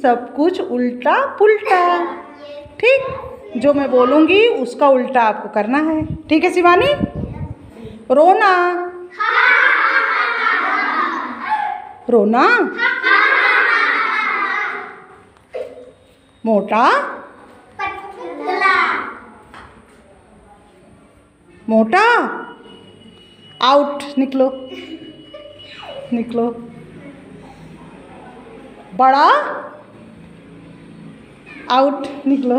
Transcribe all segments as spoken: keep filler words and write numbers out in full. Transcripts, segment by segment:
सब कुछ उल्टा पुल्टा। ठीक, जो मैं बोलूँगी उसका उल्टा आपको करना है। ठीक है शिवानी? रोना, रोना, मोटा, मोटा, आउट, निकलो निकलो। बड़ा, आउट, निकलो।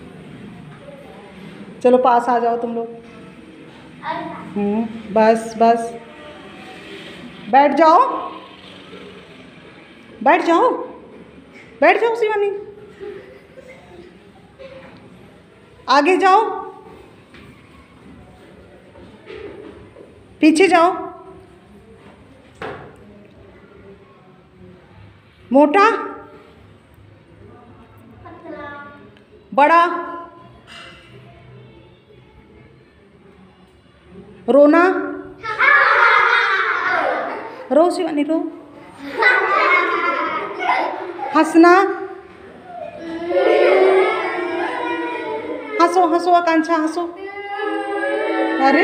चलो पास आ जाओ तुम लोग। हम्म, बस बस, बैठ जाओ, बैठ जाओ, बैठ जाओ शिवानी। आगे जाओ, पीछे जाओ। मोटा, बड़ा, रोना, रो शिवानी रो। हंसना, हंसो हंसो आकांक्षा हंसो। अरे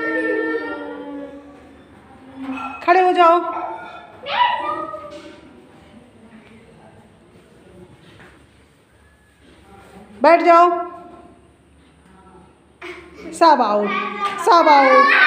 खड़े हो जाओ। बैठ जाओ। सब आउट, सब आउट।